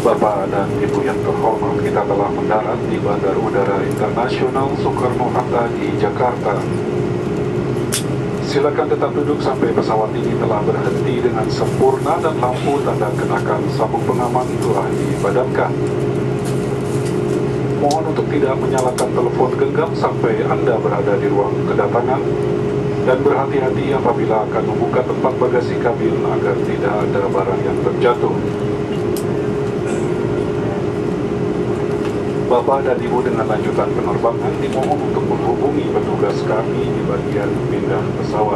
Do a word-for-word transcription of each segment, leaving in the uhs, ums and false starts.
Bapak dan Ibu yang terhormat, kita telah mendarat di Bandar Udara Internasional Soekarno-Hatta di Jakarta. Silakan tetap duduk sampai pesawat ini telah berhenti dengan sempurna dan lampu tanda kenakan sabuk pengaman telah dipadamkan. Mohon untuk tidak menyalakan telepon genggam sampai Anda berada di ruang kedatangan, dan berhati-hati apabila akan membuka tempat bagasi kabin agar tidak ada barang yang terjatuh. Bapak dan Ibu dengan lanjutan penerbangan dimohon untuk menghubungi petugas kami di bagian pindah pesawat.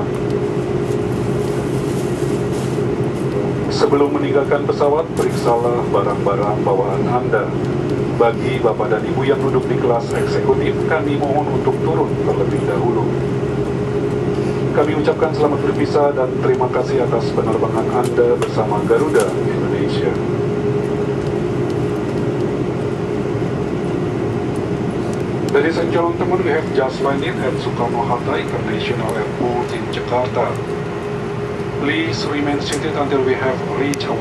Sebelum meninggalkan pesawat, periksalah barang-barang bawaan Anda. Bagi Bapak dan Ibu yang duduk di kelas eksekutif, kami mohon untuk turun terlebih dahulu. Kami ucapkan selamat berpisah dan terima kasih atas penerbangan Anda bersama Garuda Indonesia. Ladies and gentlemen, we have just landed at Soekarno-Hatta International Airport in Jakarta. Please remain seated until we have reached our